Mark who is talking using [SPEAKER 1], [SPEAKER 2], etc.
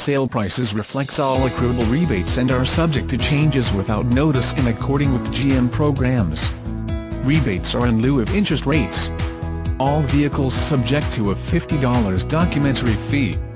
[SPEAKER 1] sale prices reflects all accruable rebates and are subject to changes without notice in according with GM programs. Rebates are in lieu of interest rates. All vehicles subject to a $50 documentary fee.